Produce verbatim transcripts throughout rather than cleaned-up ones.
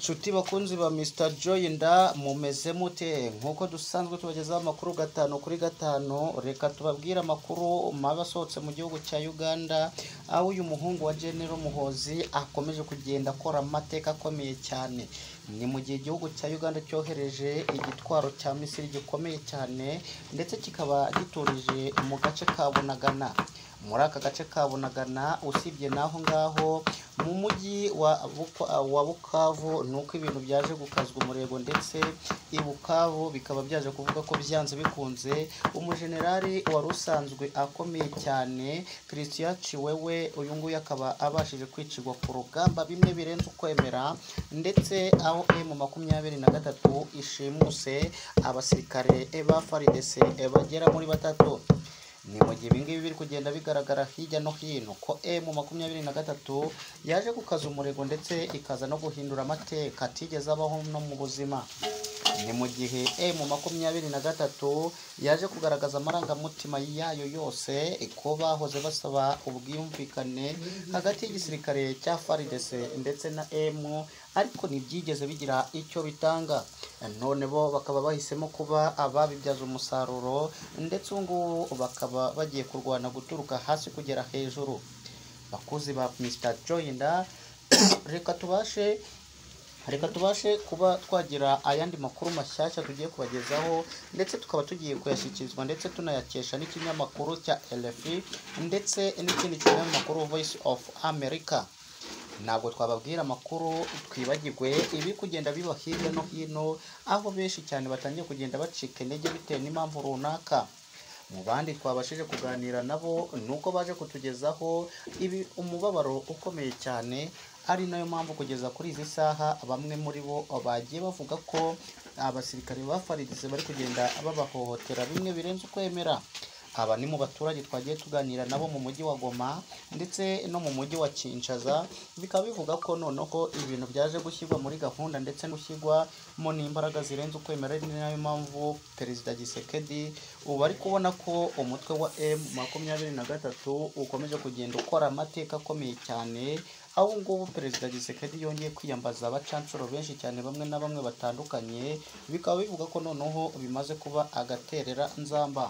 Inshuti bakunzi ba mister Joyinda mumeze mute nkuko dusanzwe tubagezaho amakuru gatano kuri gatano. Reka tubabwira amakuru mabasohotse mu gihugu cya Uganda, aho uyu muhungu wa General Muhozi akomeje kugenda akora amateka akomeye cyane. Ni mu gihe igihugu cya Uganda cyohereje igitwaro cya Misiri gikomeye cyane, ndetse kikaba giturije mu gace ka Bunagana. Muri aka gace ka Bunagana usibye naho ngaho mu mujyi wa wa Bukavu nuko ibintu byaje gukazwa umurego, ndetse i Bukavu bikaba byaje kuvuga ko byanze bikunze umujenerali wari usanzwe akomeye cyane Christian Chiwewe, uyu nguyu akaba abashije kwicirwa ku rugamba bimwe birenze ukwemera, ndetse aho M makumyabiri na gatatu ishimuse abasirikare ba F A R D C bagera muri batatu. Ni mu gihe ibingibi biri kugenda bigaragara hirya no hino ko M makumyabiri na gatatu yaje gukaza umurego, ndetse ikaza no guhindura amateka atigeze abaho no mu buzima. Ni mu gihe M makumyabiri na gatatu yaje kugaragaza amarangamutima yayo yose ko bahoze basaba ubwiyumvikane hagati y'igisirikare cya F A R D C ndetse na M, ariko ntibyigeze bigira icyo bitanga. None bo bakaba bahisemo kuba ababibyaza umusaruro, ndetse ubu bakaba bagiye kurwana guturuka hasi kugera hejuru. Bakuzi ba mister Joyinda, reka tubashe Reka tubashe kuba twagira ayandi makuru mashyashya tugiye kubagezaho, ndetse tukaba tugiye kuyashyikirizwa ndetse tunayakesha n'ikinyamakuru cya L F I ndetse n'ikindi kinyamakuru Voice of America. Ntabwo twababwira amakuru twibagirwe ibi kugenda biba hirya no hino, aho benshi cyane batangiye kugenda bacika intege bitewe n'impamvu runaka. Mu bandi twabashije kuganira nabo nuko baje kutugezaho ibi umubabaro ukomeye cyane, ari nayo mpamvu kugeza kuri izi saha bamwe muri bo bagiye bavuga ko abasirikare ba F A R D C bari kugenda babahohotera bimwe birenze ukwemera. Aba ni mu baturage twagiye tuganira nabo mu mujyi wa Goma ndetse no mu mujyi wa Kinshasa, bikaba bivuga ko noneho ibintu byaje gushyirwa muri gahunda ndetse no gushyirwa mo n'imbaraga zirenze ukwemera. Ni nayo mpamvu Perezida Tshiseked ubu ari kubona ko umutwe wa M makumyabiri na gatatu ukomeje kugenda ukora amateka akomeye cyane, aho ngubu Perezida Tshiseked yongeye kwiyambaza abacancuro benshi cyane bamwe na bamwe batandukanye, bikaba bivuga ko noneho bimaze kuba agaterera nzamba.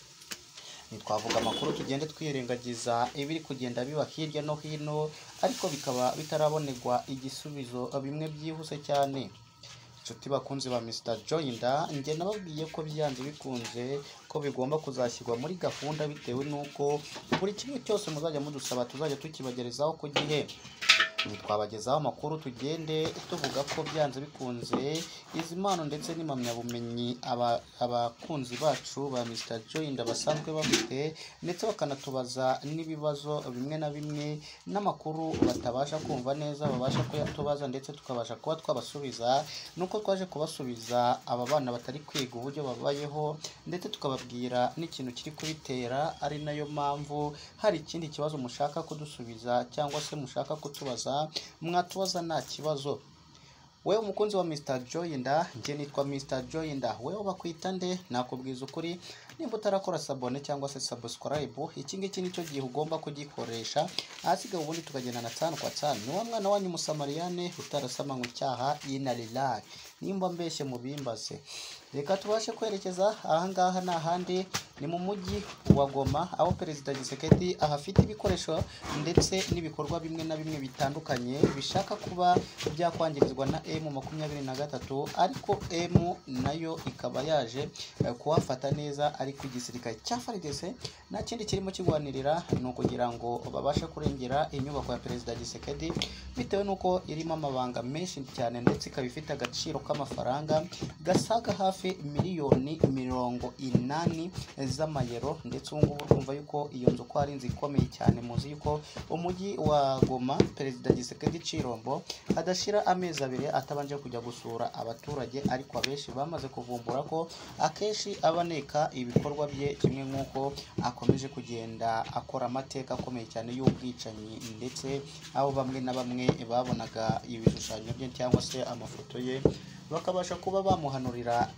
Ntitwavuga amakuru tugende twirengagiza ibiri kugenda biba hirya no hino, ariko bikaba bitarabonerwa igisubizo bimwe byihuse cyane. Inshuti bakunzi ba mister Joyinda, njye nababwiye ko byanze bikunze ko bigomba kuzashyirwa muri gahunda, bitewe nuko buri kimwe cyose muzajya mudusaba tuzajya tukibagerezaho ku gihe. Twabagezaho amakuru tugende tuvuga ko byanze bikunze izi mpano ndetse n'impamyabumenyi abakunzi bacu ba mister Joyinda basanzwe bafite, ndetse bakanatubaza n'ibibazo bimwe na bimwe n'amakuru batabasha kumva neza babasha kuyatubaza, ndetse tukabasha kuba twabasubiza. Nuko twaje kubasubiza aba bana batari kwiga uburyo babayeho, ndetse tukababwira n'ikintu kiri kubitera, ari nayo mpamvu hari ikindi kibazo mushaka kudusubiza cyangwa se mushaka kutubaza mwatubaza nta kibazo. Wewe umukunzi wa mister Joyinda, njye nitwa mister Joyinda. Wewe bakwita nde? Nakubwiza ukuri, nimba utarakora sabone cyangwa se subscribe, iki ngiki nicyo gihe ugomba kugikoresha. Ahasigaye ubundi tukagenda na tsano kwa tsano. Ni wa mwana wanyu Musamariyane utarasamanywe icyaha y'inarilahi. Nimba mbeshye mubimbaze. Reka tubashe kwerekeza aha ngaha n'ahandi, ni mu mujyi wa Goma, aho Perezida Tshiseked ahafite ibikoresho ndetse n'ibikorwa bimwe na bimwe bitandukanye bishaka kuba byakwangirizwa na M makumyabiri na gatatu, ariko M nayo ikaba yaje kuhafata neza, ariko igisirikare cya F A R D C nta kindi kirimo kigwanirira ni ukugira ngo babashe kurengera inyubako ya Perezida Tshiseked, bitewe nuko irimo amabanga menshi cyane, ndetse ikaba ifite agaciro k'amafaranga gasaga hafi miliyoni mirongo inani z'amayero, ndetse ubu ngubu urumva yuko iyo nzu ko ari inzu ikomeye cyane. Muzi yuko umujyi wa Goma Perezida Tshiseked Chirombo adashira amezi abiri atabanje kujya gusura abaturage, ariko abenshi bamaze kuvumbura ko akenshi abaneka ibikorwa bye, kimwe nk'uko akomeje kugenda akora amateka akomeye cyane y'ubwicanyi, ndetse aho bamwe na bamwe babonaga ibishushanyo bye cyangwa se amafoto ye bakabasha kuba bamuhanurira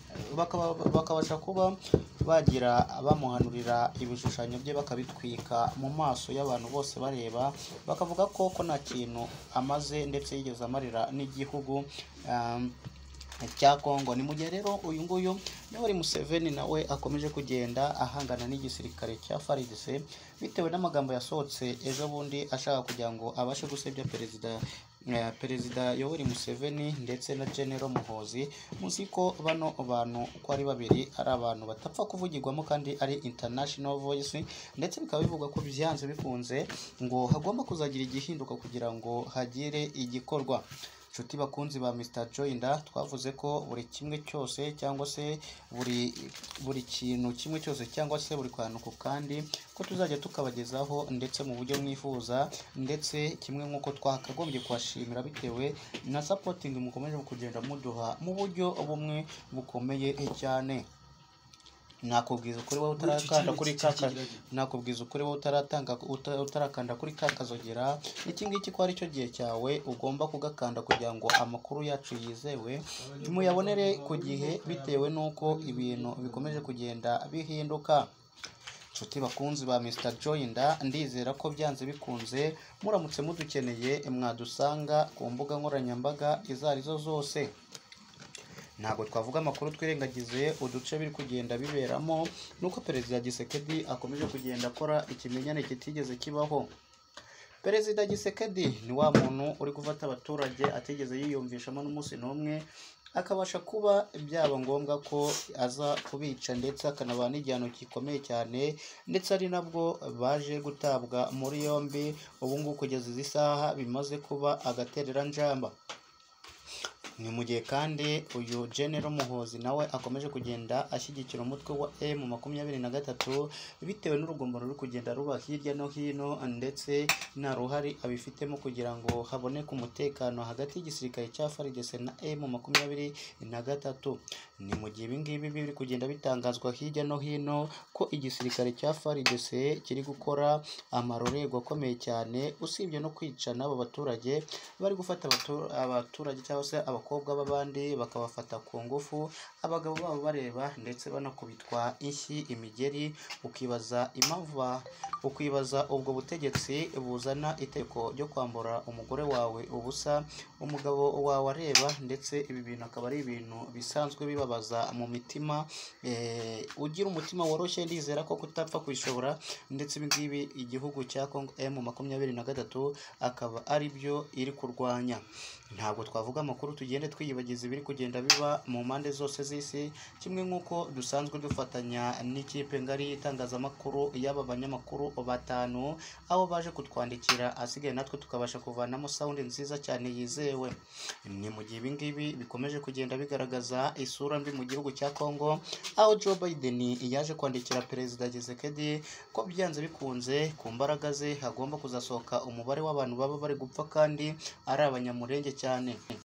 bakaba bakabasha kuba bagira bamuhanurira ibishushanyo bye bakabitwika mu maso y'abantu bose bareba, bakavuga ko ko nta kintu amaze ndetse yigeze amarira n'igihugu um, cya Kongo. Ni mu gihe rero uyu nguyu Yoweri Museveni nawe akomeje kugenda ahangana n'igisirikare cya F A R D C bitewe n'amagambo yasohotse ejo bundi ashaka kugira ngo abashe gusebya perezida eh, perezida Yoweri Museveni ndetse na General Muhozi. Muzi ko bano bantu ko ari babiri ari abantu batapfa kuvugirwamo kandi ari international voice, ndetse bikaba bivugwa ko byanze bikunze ngo hagomba kuzagira igihinduka kugira ngo hagire igikorwa. Nshuti bakunzi ba Mister Joyinda, twavuze ko buri kimwe cyose cyangwa se buri buri kintu kimwe cyose cyangwa se buri kantu ku kandi ko tuzajya tukabagezaho ndetse mu buryo mwifuza, ndetse kimwe nk'uko twakagombye kubashimira bitewe na supporting mukomeje kugenda muduha mu buryo bumwe bukomeye cyane. Nakubwiza ukuri wowe utarakanda kuri kaka nakubwiza ukuri wowe utaratanga utarakanda kuri kakazogera, iki ngiki ko ari cyo gihe cyawe ugomba kugakanda kugira ngo amakuru yacu yizewe tumuyabonere ku gihe bitewe n'uko ibintu bikomeje kugenda bihinduka. Nshuti bakunzi ba Mister Joyinda, ndizera ko byanze bikunze muramutse mudukeneye mwadusanga ku mbuga nkoranyambaga izo arizo zose. Ntabwo twavuga amakuru twirengagize uduce biri kugenda biberamo, nuko perezida Tshiseked akomeje kugenda akora ikimenyane kitigeze kibaho. Perezida Tshiseked ni wa muntu uri gufata abaturage atigeze yiyumvishamo n'umunsi n'umwe, akabasha kuba byaba ngombwa ko aza kubica ndetse akanaba n'igihano gikomeye cyane, ndetse ari nabwo baje gutabwa muri yombi. Ubu ngubu kugeza izi saha bimaze kuba agaterera njamba. Ni mu gihe kandi uyu General Muhozi nawe akomeje kugenda ashyigikira umutwe wa M makumyabiri na gatatu bitewe n'urugomo ruri kugenda ruba hirya no hino, ndetse nta ruhari abifitemo kugira ngo haboneke umutekano hagati y'igisirikare cya F A R D C na M makumyabiri na gatatu. Ni mu gihe ibingibi biri kugenda bitangazwa hirya no hino ko igisirikare cya F A R D C kiri gukora amarorerwa akomeye cyane, usibye no kwica n'abo baturage bari gufata abaturage cyangwa se abakobwa b'abandi bakabafata ku ngufu, abagabo babo bareba ndetse banakubitwa inshyi imigeri. Ukibaza impamvu ukibaza ubwo butegetsi buzana itegeko ryo kwambura umugore wawe ubusa, umugabo wawe areba, ndetse ibi bintu akaba ari ibintu bisanzwe bibabaza mu mitima. Eh, ugira umutima woroshye ndizera ko kutapfa kwishobora, ndetse ibi ngibi igihugu cya Kongo M makumyabiri na gatatu akaba ari byo iri kurwanya. Ntabwo twavuga amakuru tugende twiyibagiza ibiri kugenda biba mu mpande zose z'isi, kimwe nk'uko dusanzwe dufatanya n'ikipe ngari y'itangazamakuru y'aba banyamakuru batanu, aho baje kutwandikira asigaye natwe tukabasha kuvanamo sound nziza cyane yizewe. Ni mu gihe ibi ngibi bikomeje kugenda bigaragaza isura mbi mu gihugu cya Kongo, aho Joe Biden yaje kwandikira perezida Tshiseked ko byanze bikunze ku mbaraga ze hagomba kuzasohoka umubare w'abantu baba bari gupfa kandi ari abanyamurenge cyane.